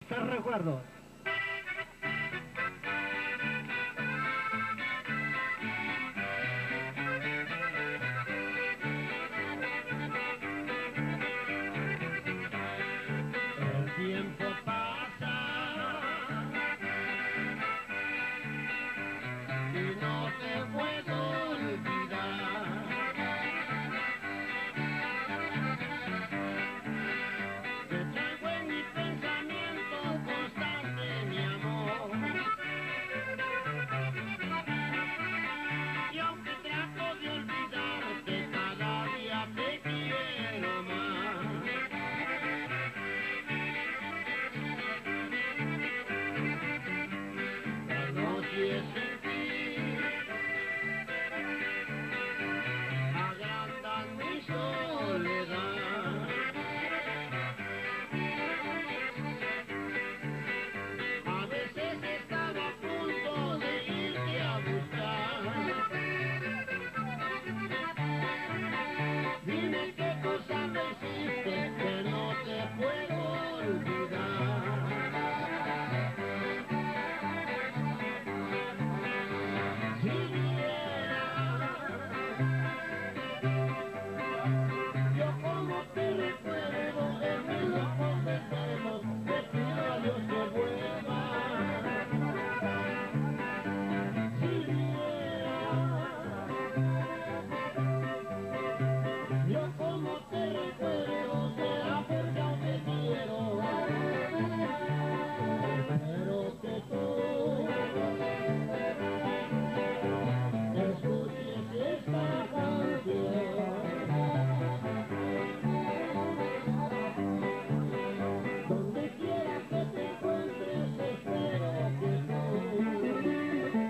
dulces recuerdos. El tiempo pasa y no te puedo olvidar. Te traigo en mi pensamiento constante, mi amor. Y aunque trato de olvidarte, cada día te quiero más. La noche sin ti agrandan mi soledad. A veces estaba a punto de irte a buscar. Dime qué cosa me hiciste que no te puedo olvidar. Si vieras yo como te recuerdo en mis ojos eternos, te pido a Dios que vuelva. Si vieras yo como te recuerdo, será porque aún te quiero. Espero que tú escuches esta canción. Donde quiera que te encuentres, espero que tú,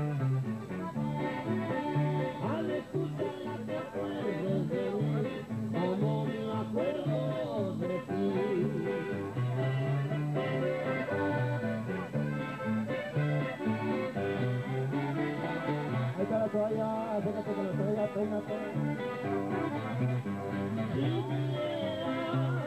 al escucharla te acuerdes de mí, como me acuerdo de ti. Ahí está la toalla, acércate con la toalla, peínate. Si vieras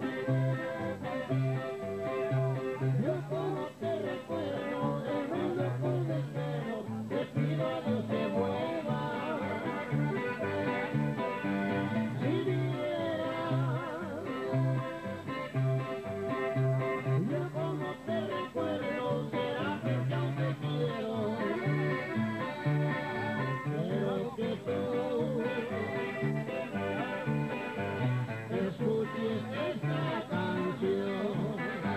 yo como te recuerdo en mis ojos deseos, te pido a Dios que vuelva. Si vieras yo como te recuerdo, será porque aún te quiero. Pero que tú escuches esta canción.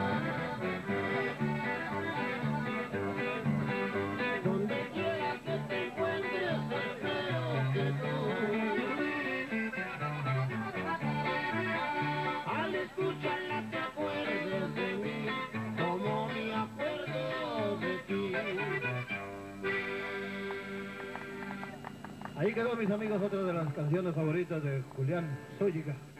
Donde quiera que te encuentres, espero que tú, al escucharla te acuerdes de mí, como me acuerdo de ti. Ahí quedó, mis amigos, otra de las canciones favoritas de Julián Zúñiga.